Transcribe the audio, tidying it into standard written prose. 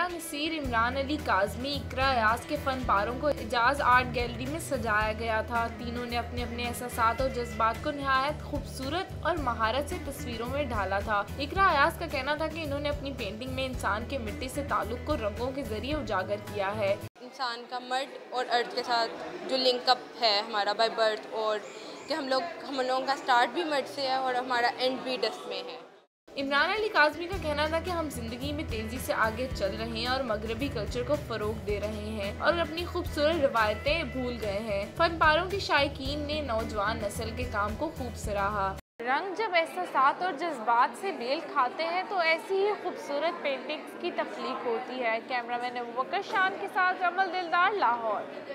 ज़ाहिरा नसीर, इमरान अली काज़मी, इकरा अयाज के फन पारों को Ejaz art gallery में सजाया गया था। तीनों ने अपने अपने एहसासात और जज्बात को निहायत खूबसूरत और महारत से तस्वीरों में ढाला था। इकरा अयाज का कहना था कि इन्होंने अपनी पेंटिंग में इंसान के मिट्टी से ताल्लुक को रंगों के जरिए उजागर किया है। इंसान का मर्द और अर्थ के साथ जो लिंकअप है हमारा बाय बर्थ, और कि हम लोगों का स्टार्ट भी मर्द से है और हमारा एंड भी डस्ट में है। इमरान अली काज़मी का कहना था कि हम जिंदगी में तेजी से आगे चल रहे हैं और मगरबी कल्चर को फरोग दे रहे हैं और अपनी खूबसूरत रवायतें भूल गए हैं। फन पारों की शायकीन ने नौजवान नस्ल के काम को खूब सराहा। रंग जब एहसासात और जज्बात से मेल खाते हैं तो ऐसी ही खूबसूरत पेंटिंग्स की तख्लीक होती है। कैमरामैन अबू बकर शान के साथ अमल दिलदार, लाहौर।